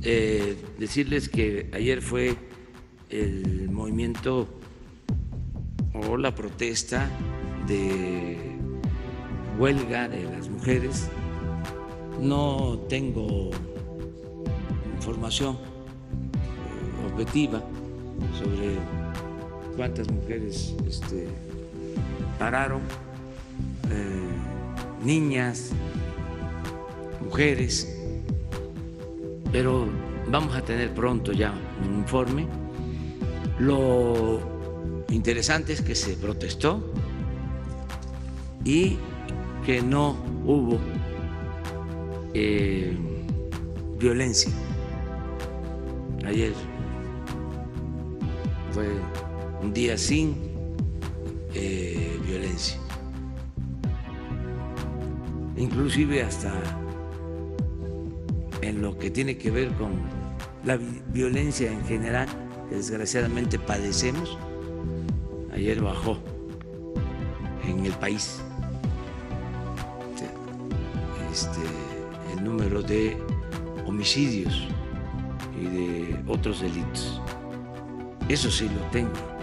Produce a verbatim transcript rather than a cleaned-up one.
eh, decirles que ayer fue el movimiento o la protesta de huelga de las mujeres. No tengo información objetiva sobre cuántas mujeres este, pararon, eh, niñas, mujeres, pero vamos a tener pronto ya un informe. Lo interesante es que se protestó y que no hubo eh, violencia. Ayer fue un día sin eh, violencia, inclusive hasta en lo que tiene que ver con la violencia en general que desgraciadamente padecemos. Ayer bajó en el país este, el número de homicidios y de otros delitos. Eso sí lo tengo.